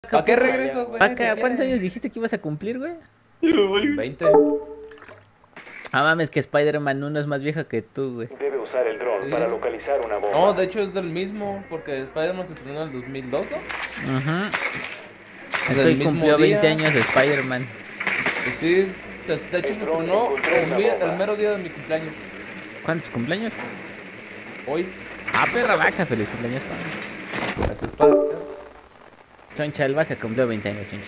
¿A qué regreso, güey? Vaca, ¿cuántos años dijiste que ibas a cumplir, güey? 20. Ah, mames, que Spider-Man 1 es más vieja que tú, güey. Debe usar el dron Sí. para localizar una bomba. No, de hecho es del mismo, porque Spider-Man se estrenó en el 2002, ¿no? Ajá. Es Del que hoy mismo cumplió día. 20 años de Spider-Man. Pues sí, de hecho se estrenó el mero día de mi cumpleaños. ¿Cuántos cumpleaños? Hoy. Ah, perra vaca, feliz cumpleaños, padre. Gracias, padre. Choncha, el vaca cumplió 20 años, choncha.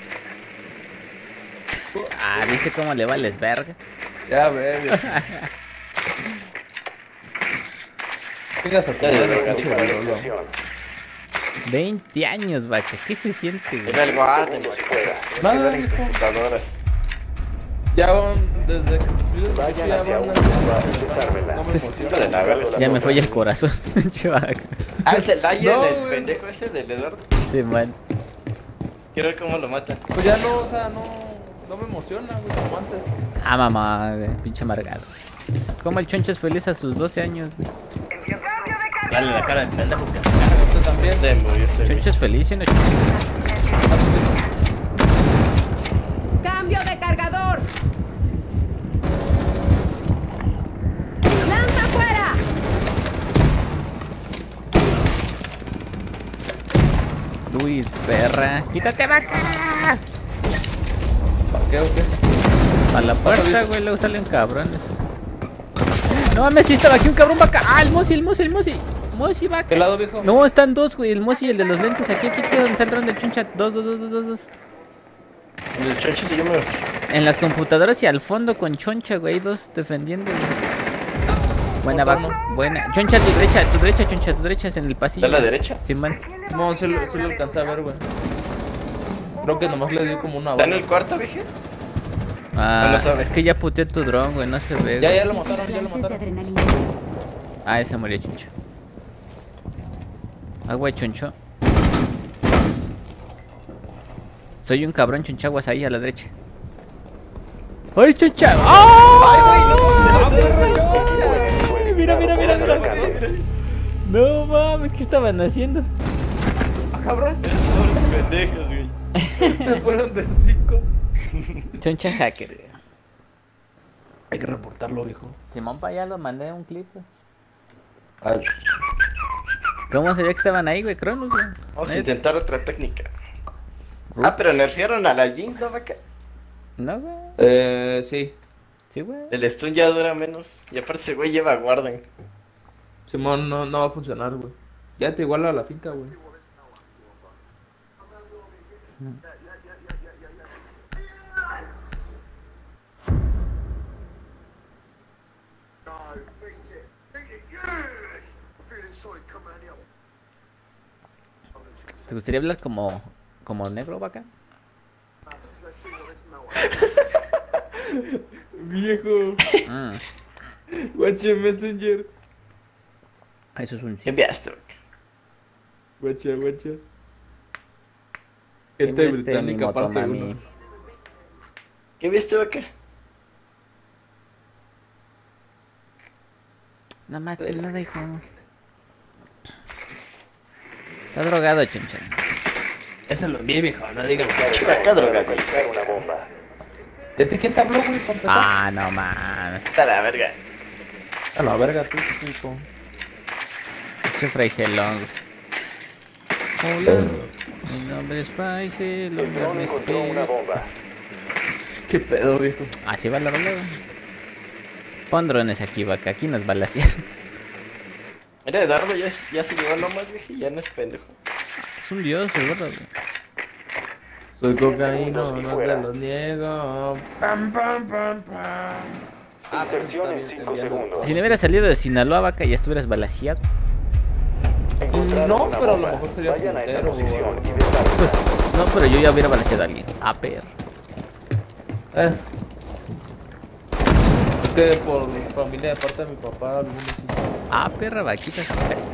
Ah, ¿viste cómo le vales verga? Ya ve, viejo. Vengas a Ya debe comer, pinche localizar la Lolo. explosión. 20 años, vaca. ¿Qué se siente, güey? Era el guardia, Segundos fuera. Nada, en mijo. computadoras. Ya van desde que yo Vayan ya hacia van una desde- bomba y desármenla. No me Pues, emociona. de la verga. Ya me fue el corazón, chaval. Ah, es el Dyer, No, el güey. pendejo ese del Eduardo. Sí, man. Quiero ver cómo lo mata. Pues ya no, o sea, no me emociona, güey, como antes. Ah, mamá, güey, pinche amargado. Como el choncho es feliz a sus 12 años, güey. Dale la cara del pendejo que se Usted también. Se murió ese. Choncho es feliz, ¿sí o no, choncho? ¡Cambio de cargador! ¡Lanza fuera! Uy, perra. ¡Quítate, vaca! ¿Para qué o qué? A la puerta, güey, luego salen cabrones. No mames, sí estaba aquí un cabrón vaca. Ah, el Mosi, el Mosi, el Mosi. Mosi, vaca. ¿Qué lado, viejo? No, están dos, güey. El Mosi y el de los lentes. Aquí, donde está el dron del chuncha. Dos. El chocho se llama. En las computadoras y al fondo con choncha, güey. Dos defendiendo, güey. Buena, Otra, vaca. Buena. Choncha a tu derecha, choncha. A tu derecha es en el pasillo. ¿De la derecha? Sí, man. No, sí lo alcancé a ver, güey. Creo que nomás le di como una ¿Está en bala. el cuarto, vieja? Ah, No lo sabe. es que ya puteé tu dron, güey. No se ve, Ya güey. lo mataron, ya lo Lances de mataron. adrenalina. Ah, ese murió, choncha. Agua, choncho. Soy un cabrón, chonchaguas ahí a la derecha. ¡Ay, choncha! ¡Ay, Fue Mira. eliminado por el alcance. No mames, ¿qué estaban haciendo? Ah, cabrón. Todos los pendejos, güey. Se fueron del 5. Choncha hacker, güey. Hay que reportarlo, viejo. Simón pa' allá lo mandé un clip, güey. Ah, ¿Cómo sabía que estaban ahí, güey? Cronos, güey. Vamos a intentar otra técnica. Ah, pero nerfearon a la Jinx, ¿no, vaca? No, güey. sí. Sí, güey. El stun ya dura menos. Y aparte ese güey lleva guarden. Simón, no va a funcionar, güey. Ya te iguala a la finca, güey. ¿Te gustaría hablar como negro, vaca? Viejo. Mm, Guache Messenger. eso es un ¿Qué sí. enviaste, vaca? Guacha. ¿Quién Gente viste mi británica parte motomami? 1. ¿Qué viste, vaca? Nada más te lo dejo. Está drogado, choncha. Ese lo envié, viejo, no digan que... Vaca drogada. Localizar una bomba. ¿De quién te habló, güey, para empezar? Ah, no mames. Está la verga. A la verga, tú, chico. Ese Fraigelón. Hola. Mi nombre es Fraigelón. El dron encontró una bomba. ¿Qué pedo, viejo? Así va la rola, güey. Pon drones aquí, vaca. Aquí nos balacearon. Mira, Eduardo ya se llevó nomás, vieja, y ya no es pendejo. Es un dios, el gordo, güey. Soy cocaíno, segundos y no se fuera. los niego. Pam. Ah, pero Inserción está en bien, 5 enviando. segundos. Si no hubieras salido de Sinaloa, vaca, ya estuvieras balaseado. Encontraron No, una pero a lo bomba. mejor sería Vayan a esta puntero, posición o- y desármenla. No, pero yo ya hubiera balaseado a alguien. Ah, perro. Es que por mi familia, de parte de mi papá, algunos sí. Ah, perra, vaquita.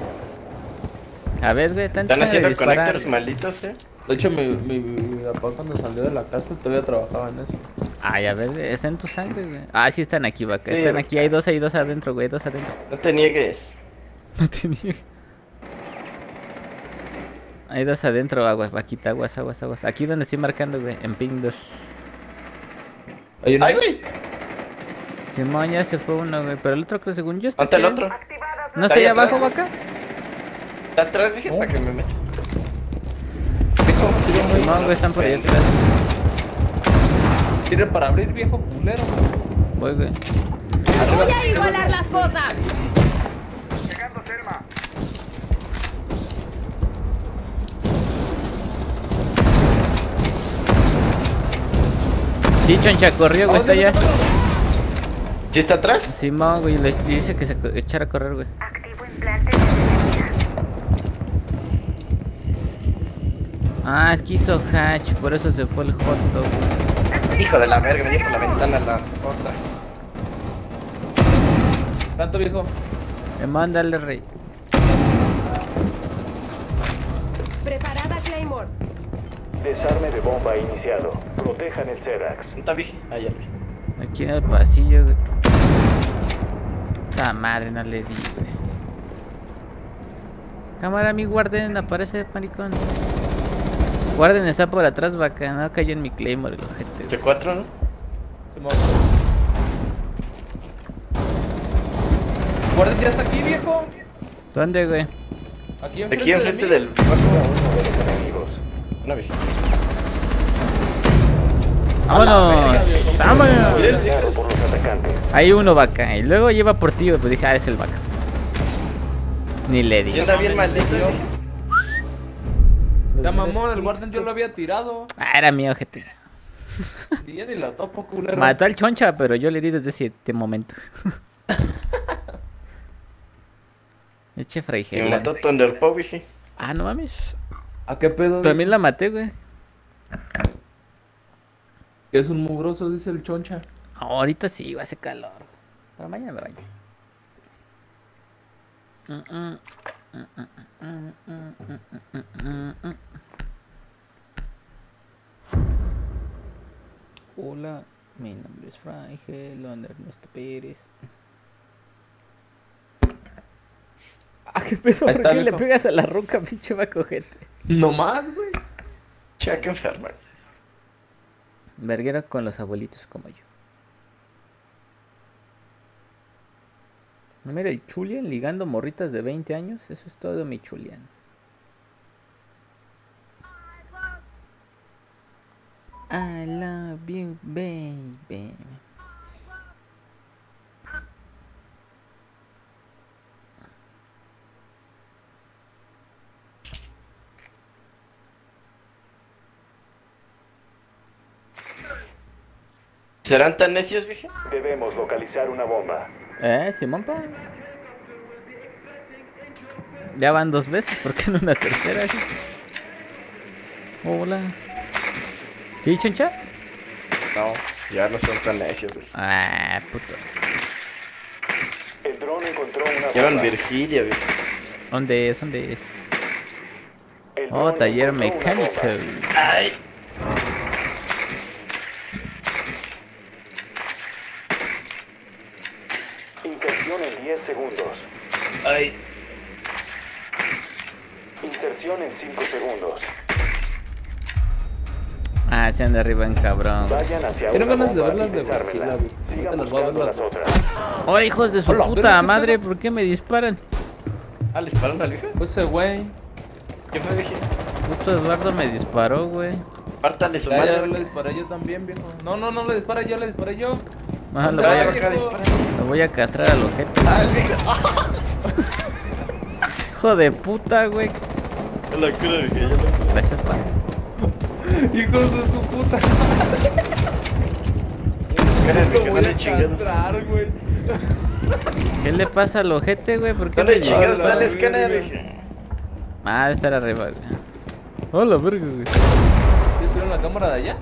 A ver, güey, tanto Están de haciendo disparar. conectores malditos, De hecho, mi papá cuando salió de la cárcel todavía trabajaba en eso. Ay, a ver, güey, está en tu sangre, güey. Ah, sí están aquí, vaca. Sí, Están vaca. aquí, hay dos adentro, güey, dos adentro. No te niegues. No tenía. Hay dos adentro, aguas, vaquita, aguas. Aquí donde estoy marcando, güey, en ping 2. Hay uno. ¡Ay, güey! Simón, ya se fue uno, güey, pero el otro que según yo está ¿Dónde está el aquí. otro? ¿No está ahí Ahí abajo, atrás. vaca? Está atrás, dije, para que me meta. Viejo, sirve muy- Simón, güey, están por ahí atrás. Sirve para abrir, viejo culero. Voy, güey. Voy a igualar las cosas. Sí, choncha, corrió, güey, está allá. ¿Sí está atrás? Simón, güey, le dice que se echara a correr, güey. Ah, es que hizo hatch, por eso se fue el hot dog. Hijo de la verga, me dio por la ventana la otra. ¿Tanto, viejo? Mándale, rey. Preparada Claymore. Desarme de bomba iniciado. Protejan el Sedax. ¿Dónde está, dije? Ah, ya lo vi. Aquí en el pasillo, güey. La madre, no le di, güey. Cámara, mi guarden, aparece, maricón. Guarden está por atrás, vaca. No cayó en mi claymore el ojete, güey. C4, ¿no? Simón. Guardia ya está aquí, viejo. ¿Dónde, güey? Aquí Aquí enfrente de mí. del... Uno de los enemigos. Una vieja. ¡Vámonos! ¡Vámonos! Eliminado por los atacantes. Hay uno, vaca. Y luego lleva por ti, güey. Pues dije, ah, es el vaca. Ni le di. Y anda bien maldito. Ya mamón, el guardián yo lo había tirado. Ah, era mío, ojete. Y ya ni la topo, culero. Mató al choncha, pero yo le di desde ese momento. Eche Y me fraigela. mató Thunderpaw, dije. Ah, no mames. ¿A qué pedo? También la maté, güey. Que es un mugroso, dice el choncha. Ahorita sí, güey, hace calor. Pero mañana me baño. Hola, mi nombre es Frangel, Ernesto Pérez. Ah, qué pedo, Ahí ¿por está, qué le viejo. pegas a la roca, pinche vacojete? No más, güey. Checa enferma. Verguera con los abuelitos como yo. Mira, el Chulian ligando morritas de 20 años. Eso es todo, mi Chulian. I love you, baby. ¿Serán tan necios, vieja? Debemos localizar una bomba. Simón, pa. Ya van 2 veces, ¿por qué no una tercera? Hola. ¿Sí, choncha? No, ya no son tan necios, güey. Ah, putos. El dron encontró una Llevan bomba. Virgilia, vieja. ¿Dónde es? ¿Dónde es? El Oh, dron taller encontró una mecánico. bomba. Ay. Inserción en 10 segundos. Ay. Inserción en 5 segundos. Ah, se anda arriba en cabrón. Vayan hacia Tengo una ganas de bomba verlas y de desármenla. Godzilla, güey. Sigan Ahorita las voy a ver buscando las las dos. otras. Hola, hijos de su Hola, puta pero, ¿qué madre, pedo? ¿por qué me disparan? Ah, ¿le dispararon al vieja? Pues ese güey. ¿Qué fue, vieja? Puto Eduardo me disparó, güey. Pártale su Ya, ya madre. le disparé yo también, viejo. No, no, no le disparé yo, le disparé yo. Ah, lo, Ya, voy a, viejo. lo voy a castrar al ojete. Ah, el viejo. Hijo de puta, güey. Es la cura, vieja. Ya lo... Gracias, pa. Hijos de su puta. Ganas, Lo vieja, voy dale a chingados. castrar, güey. ¿Qué le pasa al ojete, güey? ¿Por qué me Dale chingados, dispara? dale la escáner, verga. vieja. Ah, de estar arriba, güey. Hola, verga, güey. ¿Sí vieron la cámara de allá?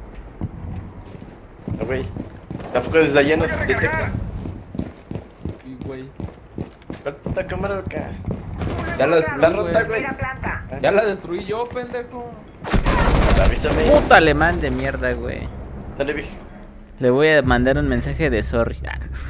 No, güey. Tampoco desde allá nos detecta. Sí, güey. ¿Cuál puta cámara acá? Ya la destruí, La rota, güey. güey. Ya la destruí yo, pendejo. Avísame. Puta alemán de mierda, güey. Dale, vieja. Le voy a mandar un mensaje de sorry.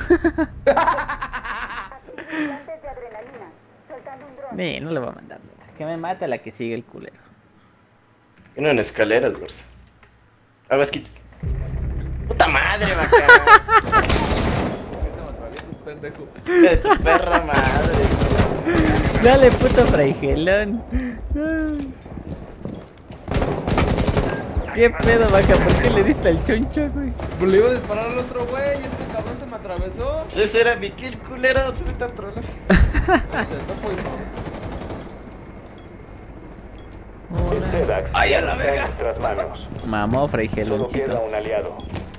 No le voy a mandar. Que me mata la que sigue el culero. Viene en escaleras, güey. Hago esquí. ¡Puta madre, vaca! Pendejo. De tu perra madre. Dale, puto fraigelón. ¿Qué pedo, vaca? ¿Por qué le diste al choncho, güey? Pues le iba a disparar al otro güey y este cabrón se me atravesó. Pues ese era mi kill, culero. Tú te trolas. El Sedax Ay, a la está en verga. nuestras manos. Mamó, Solo queda fraigeloncito. un aliado.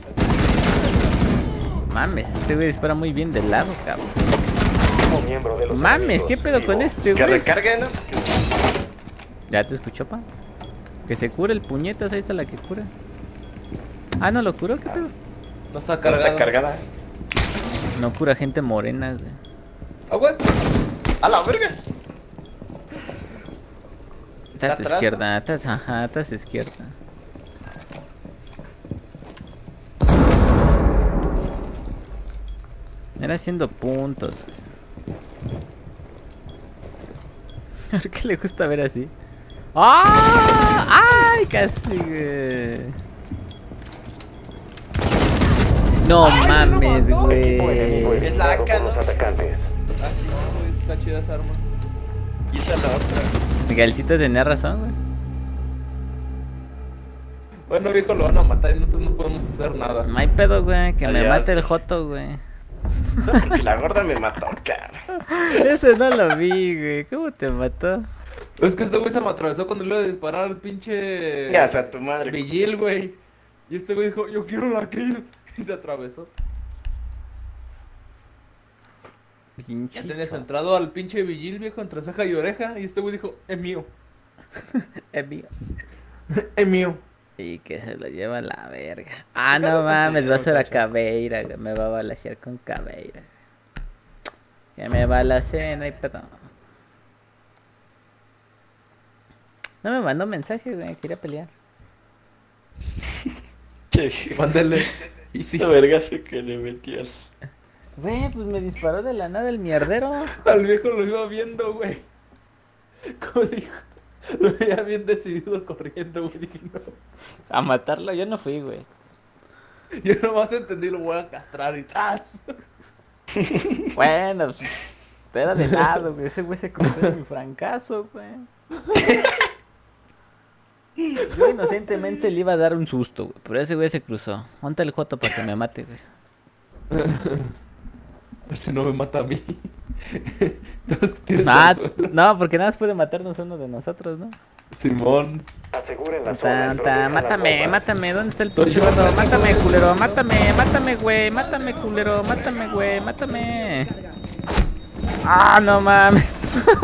Mames, este güey dispara muy bien de lado, cabrón. Un miembro de los Mames, enemigos ¿qué pedo con vivo. este, Que güey? recargue, ¿no? ¿Ya te escuchó, pa? Que se cure el puñetas, ahí está la que cura. Ah, ¿no lo curó? ¿Qué pedo? No está No cargada. está cargada. No cura gente morena, güey. Ah, güey. ¡A la verga! Está a tu atrás, izquierda, ajá, está a su izquierda. Era haciendo puntos. ¿Por qué le gusta ver así? ¡Ah! ¡Ay! Casi, güey. No mames, Equipo güey. enemigo eliminado Es la por los ¿no? atacantes. Así, güey. Está chida esa arma. Y esa la otra. Miguelcito tenía razón, güey. Bueno, viejo, lo van a matar y nosotros no podemos hacer nada. No hay pedo, güey. Que me Adiós. mate el joto, güey. No, porque la gorda me mató, cara. Ese no lo vi, güey. ¿Cómo te mató? Es que este güey se me atravesó cuando le iba a disparar al pinche. Ya, a tu madre. Vigil, güey. Y este güey dijo, yo quiero la kill. Y se atravesó. Pinche. Ya tenías entrado al pinche Vigil, viejo, entre ceja y oreja. Y este güey dijo, es mío. Es mío. Es mío. Y que se lo lleva a la verga. Ah, no mames, va a ser a Caveira, güey. Me va a balasear con Caveira. Que me balaceen, no hay pedo. No me mandó mensaje, güey. Quería pelear. Che, Mándele. Y sí. la vergazo que le metían. Güey, pues me disparó de la nada el mierdero. Al viejo lo iba viendo, güey. Como dijo. Lo veía bien decidido corriendo, güey. No. A matarlo, yo no fui, güey. Yo nomás entendí, lo voy a castrar y ¡tras! Bueno, pues, era de lado, güey. Ese güey se cruzó en mi francazo, güey. Yo inocentemente le iba a dar un susto, güey. Pero ese güey se cruzó. Monta el joto para que me mate, güey. A ver si no me mata a mí. Entonces, ¿tienes Ah, consuelo? no, porque nada más puede matarnos uno de nosotros, ¿no? Simón. Aseguren la zona. y protejan las Mátame, bombas. mátame. ¿Dónde está el Estoy pinche yo, gordo? estoy Mátame, yo. culero. Mátame, güey. Mátame, culero. Mátame, güey. Mátame. Ah, no mames.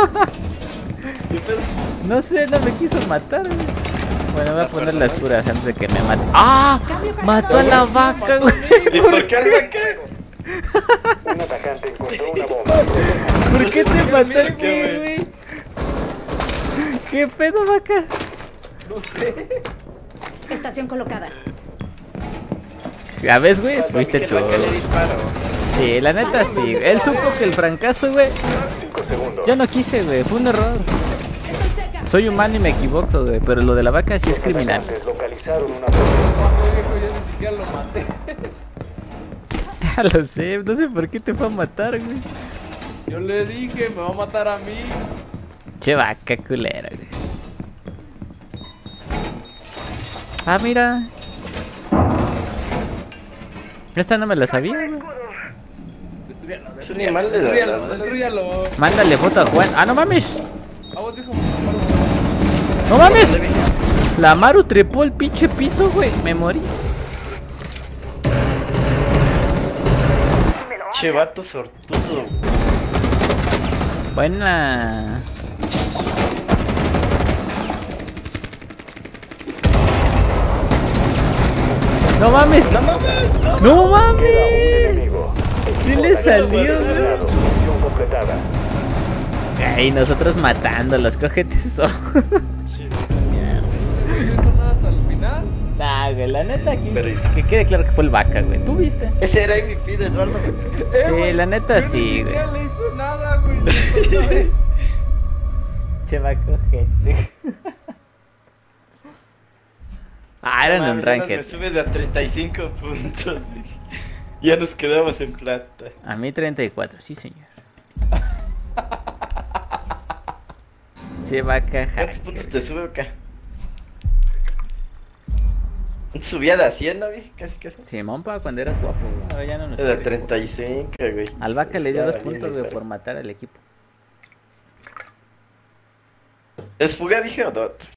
No sé, no me quiso matar, güey. Bueno, voy a poner las curas antes de que me mate. ¡Ah! Mató a la vaca, güey. ¿Y por qué al vaca? Un atacante encontró una bomba. ¿Por qué te Mira, mató mira a qué qué, güey? ¿Qué pedo, vaca? No sé. Estación colocada. A ver, güey, fuiste tú. ¿Por qué le disparo? Sí, la neta sí. Él supo que el francazo, güey. 5 segundos. Yo no quise, güey. Fue un error. Estoy cerca. Soy humano y me equivoco, güey. Pero lo de la vaca sí es Los criminal. atacantes localizaron una bomba. Cuando viejo yo ni siquiera lo maté. Ya lo sé. No sé por qué te fue a matar, güey. Yo le dije, me va a matar a mí. Che vaca culera, güey. Ah, mira. Esta no me la sabía, güey. Destruyalo, Es un animal de destruyalo, las- destruyalo. Mándale foto a Juan. Ah, no mames. A vos, viejo. No mames. La Maru trepó el pinche piso, güey. Me morí. Che, vato sortudo. Buena. No mames. No mames. No Queda un mames. enemigo. Sí Equipo le atacante salió, güey. eliminado. Misión completada. Ay, nosotros matándolos. Cógete eso. Yo hice nada hasta el final. Nah, güey. La neta aquí. Pero- Que quede claro que fue el vaca, güey. ¿Tú viste? Ese era MVP de Eduardo. Sí, Güey, la neta yo sí, ni güey. siquiera le hizo nada, güey. Otra vez. Che vaca gente. Ah, eran un Me ranked. sube de a 35 puntos, güey. Ya nos quedamos en plata. A mí 34, sí señor. Che vaca ¿Cuántos puntos hacker. te sube acá? Subía de a 100, ¿no, güey? Casi, casi. Simón, pa, cuando eras guapo, güey. Ahora ya no nos De sirve. 35, güey. Al vaca le dio Ya 2 valí, puntos, güey, espera. por matar al equipo. ¿Es fuga, dije, o dot?